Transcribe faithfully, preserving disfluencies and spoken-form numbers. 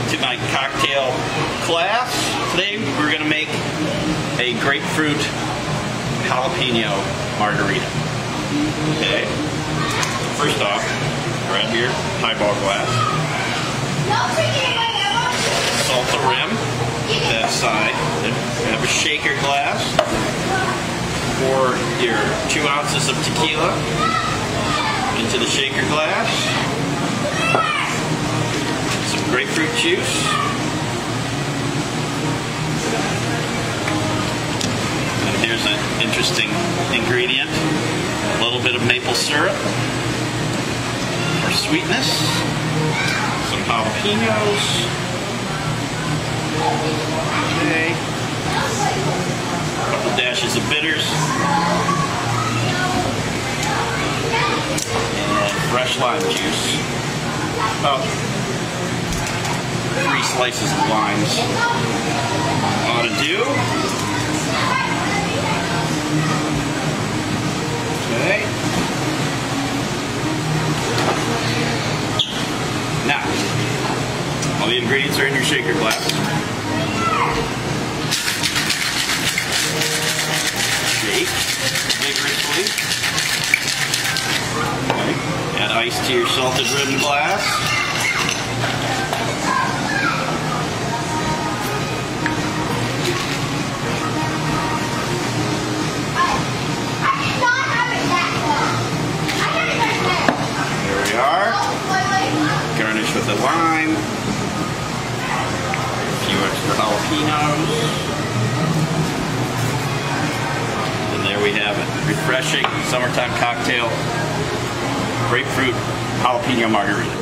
to my cocktail class. Today we're going to make a grapefruit jalapeno margarita. Okay, first off, grab your highball glass, salt the rim, that side, then have a shaker glass, pour your two ounces of tequila into the shaker glass, some grapefruit juice, and here's an interesting ingredient, a little bit of maple syrup for sweetness, some jalapenos, okay, a couple dashes of bitters, and fresh lime juice, about three slices of limes ought to do. Okay. Now, all the ingredients are in your shaker glass. Shake vigorously. Okay. Add ice to your salted rim glass. Garnish with a lime, a few extra jalapenos, and there we have it. Refreshing summertime cocktail, grapefruit jalapeno margarita.